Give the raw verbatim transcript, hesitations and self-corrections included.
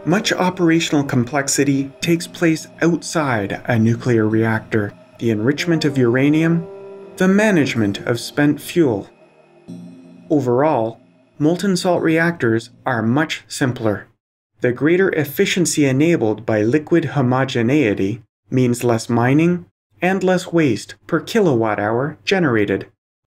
Much operational complexity takes place outside a nuclear reactor: the enrichment of uranium, the management of spent fuel. Overall, molten salt reactors are much simpler. The greater efficiency enabled by liquid homogeneity means less mining and less waste per kilowatt hour generated.